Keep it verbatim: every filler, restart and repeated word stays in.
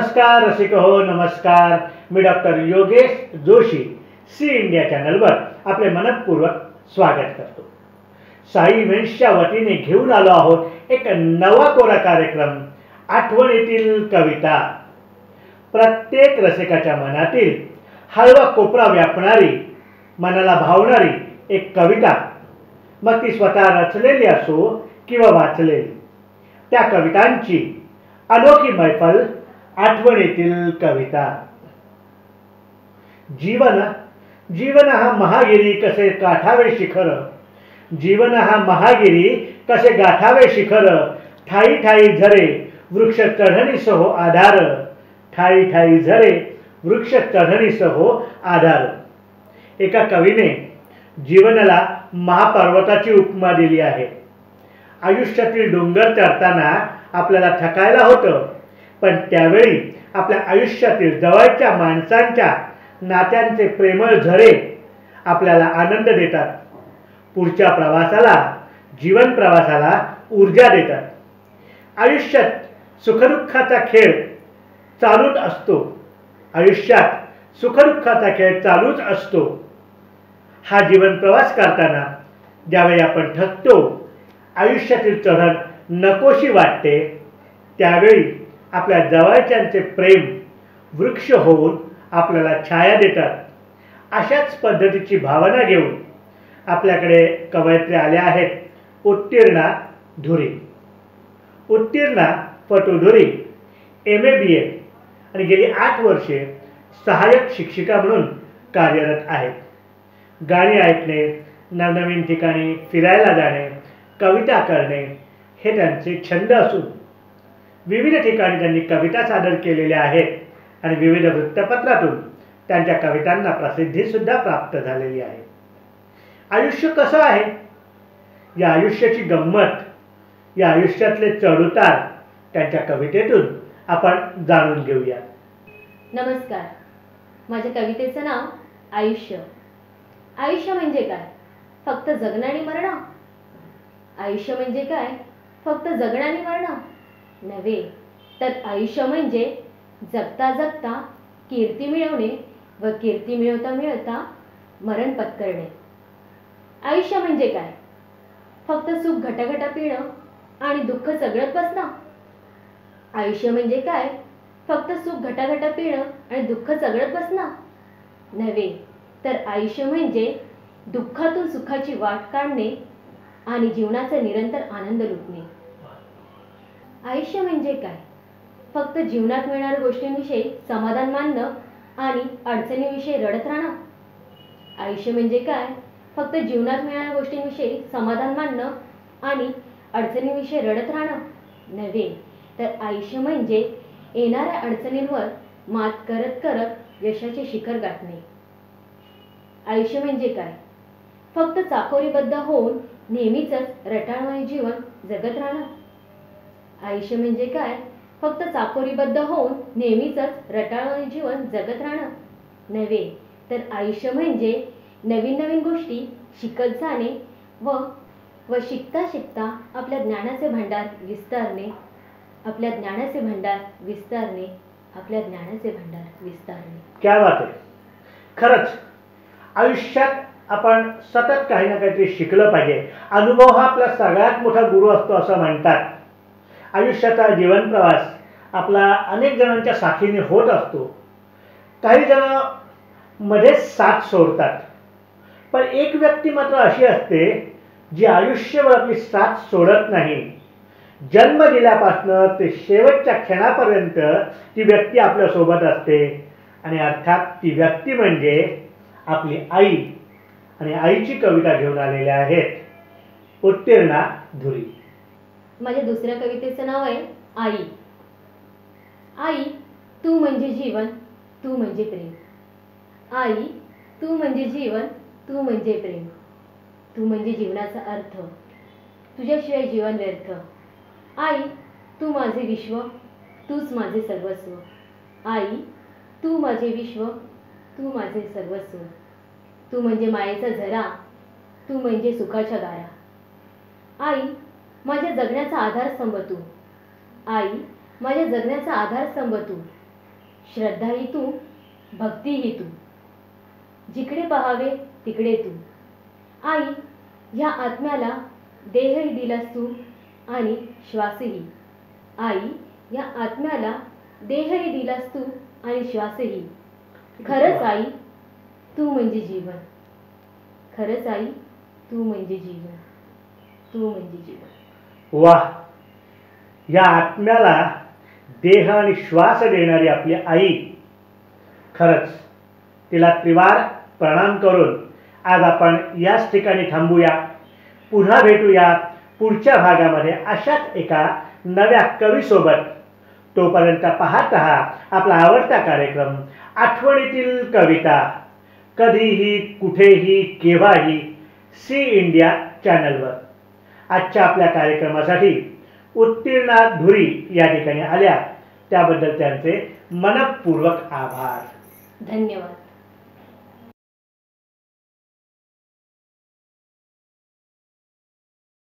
नमस्कार रसिक हो, नमस्कार. मी doctor Yogesh Joshi C India चॅनलवर आपले मनपूर्वक स्वागत करतो. साई इव्हेंट्सच्या वतीने घेऊन आलो आहोत एक नवा कोरा कार्यक्रम, आठवणीतील कविता. प्रत्येक रसिकाच्या मनातील हळवा कोपरा व्यापणारी, मनाला भावणारी एक कविता, मग ती स्वतः रचलेली असो किंवा वाचलेली. त्या कवितांची अनोखी मैफल, आठवणीतील कविता. जीवन जीवन हा महागिरी कसे गाठावे शिखर, जीवन हा महागिरी कसे गाठावे शिखर, ठाई ठाई झरे वृक्ष चढणीसहो आधार, ठाई ठाई झरे वृक्ष चढणीसहो आधार. एका कवीने जीवनाला महापर्वताची उपमा दिली आहे. आयुष्यातील डोंगर चढताना आपल्याला थकायला होतं, पण त्यावेळी आपल्या आयुष्यातील जवळच्या माणसांच्या नात्यांचे प्रेमळ झरे आपल्याला आनंद देतात. पुढच्या प्रवासाला, जीवन प्रवासाला ऊर्जा देतात. आयुष्यात सुखदुःखाचा खेळ चालूच असतो. आयुष्यात सुखदुःखाचा खेळ चालूच असतो. हा जीवन प्रवास करताना ज्यावेळी आपण थकतो, आयुष्यातील चढण नकोशी वाटते, त्यावेळी आपल्या जवळच्यांचे प्रेम वृक्ष होऊन आपल्याला छाया देतात. अशाच पद्धतीची भावना घेऊन आपल्याकडे कवयित्री आल्या आहेत उत्तीर्णा धुरी. उत्तीर्णा पटुधुरी एम ए बी ए आणि गेली आठ वर्षे सहाय्यक शिक्षिका म्हणून कार्यरत आहेत. गाणी ऐकणे, नवनवीन ठिकाणी फिरायला जाणे, कविता करणे हे त्यांचे छंद असून विविध ठिकाणी त्यांनी कविता सादर केलेल्या आहेत आणि विविध वृत्तपत्रातून त्यांच्या कवितांना प्रसिद्धीसुद्धा प्राप्त झालेली आहे. आयुष्य कसं आहे, या आयुष्याची गंमत, या आयुष्यातले चढउतार त्यांच्या कवितेतून आपण जाणून घेऊया. नमस्कार. माझ्या कवितेचं नाव आयुष्य. आयुष्य म्हणजे काय? फक्त जगणं आणि मरणं? आयुष्य म्हणजे काय? फक्त जगणं आणि मरणं नव्हे, तर आयुष्य म्हणजे जगता जगता कीर्ती मिळवणे व कीर्ती मिळवता मिळवता मरण पत्करणे. आयुष्य म्हणजे काय? फक्त सुख घटाघटा पिणं आणि दुःख चघळत बसणं? आयुष्य म्हणजे काय? फक्त सुख घटाघटा पिणं आणि दुःख चघळत बसणं नव्हे, तर आयुष्य म्हणजे दुःखातून सुखाची वाट काढणे आणि जीवनाचा निरंतर आनंद लुटणे. आयुष्य म्हणजे काय? फक्त जीवनात मिळणाऱ्या गोष्टींविषयी समाधान मानणं आणि अडचणीविषयी रडत राहणं? आयुष्य म्हणजे काय? फक्त जीवनात मिळणाऱ्या गोष्टींविषयी समाधान मानणं आणि अडचणीविषयी रडत राहणं नव्हे, तर आयुष्य म्हणजे येणाऱ्या अडचणींवर मात करत करत यशाचे शिखर गाठणे. आयुष्य म्हणजे काय? फक्त चाकोरीबद्ध होऊन नेहमीच रटाळवाणे जीवन जगत राहणं? आयुष्य म्हणजे काय? फक्त चाकोरीबद्ध होऊन नेहमीच रटाळवाणे जीवन जगत राहणं नव्हे, तर आयुष्य म्हणजे नवीन नवीन गोष्टी शिकत जाणे व व शिकता शिकता आपल्या ज्ञानाचे भांडार विस्तारणे, आपल्या ज्ञानाचे भांडार विस्तारणे, आपल्या ज्ञानाचे भांडार विस्तारणे. क्या बात आहे. खरंच आयुष्यात आपण सतत काही ना काहीतरी शिकलं पाहिजे. अनुभव हा आपला सगळ्यात मोठा गुरु असतो असं म्हणतात. आयुष्याचा जीवन प्रवास आपला अनेक जणांच्या साथीने होत असतो. काही जण मध्येच साथ सोडतात, पण एक व्यक्ती मात्र अशी असते जी आयुष्यभर आपली साथ सोडत नाही. जन्म दिल्यापासून ते शेवटच्या क्षणापर्यंत ती व्यक्ती आपल्यासोबत असते आणि अर्थात ती व्यक्ती म्हणजे आपली आई. आणि आईची कविता घेऊन आलेल्या आहेत उत्तीर्णा धुरी. माझ्या दुसऱ्या कवितेचं नाव आहे आई. आई तू म्हणजे जीवन, तू म्हणजे प्रेम. आई तू म्हणजे जीवन, तू म्हणजे प्रेम. तू म्हणजे जीवनाचा अर्थ, तुझ्याशिवाय जीवन व्यर्थ. आई तू माझे विश्व, तूच माझे सर्वस्व. आई तू माझे विश्व, तू माझे सर्वस्व. तू म्हणजे मायेचा झरा, तू म्हणजे सुखाच्या दारा. आई माझ्या जगण्याचा आधारस्तंभ तू. आई माझ्या जगण्याचा आधारस्तंभ तू. श्रद्धाही तू, भक्तीही तू, जिकडे पहावे तिकडे तू. आई, ह्या आत्म्याला देहही दिलास तू आणि श्वासही. आई, या आत्म्याला देहही दिलास तू आणि श्वासही. खरंच आई, तू म्हणजे जीवन. खरंच आई, तू म्हणजे जीवन. तू म्हणजे जीवन. वाह! या आत्म्याला देह आणि श्वास देणारी आपली आई, खरंच तिला त्रिवार प्रणाम करून आज आपण याच ठिकाणी थांबूया. पुन्हा भेटूया पुढच्या भागामध्ये अशाच एका नव्या कवीसोबत. तोपर्यंत पाहत रहा आपला आवडता कार्यक्रम आठवणीतील कविता, कधीही कुठेही केव्हाही सी इंडिया चॅनलवर. आजच्या आपल्या कार्यक्रमासाठी उत्तीर्णा धुरी या ठिकाणी आल्या, त्याबद्दल त्यांचे मनपूर्वक आभार. धन्यवाद.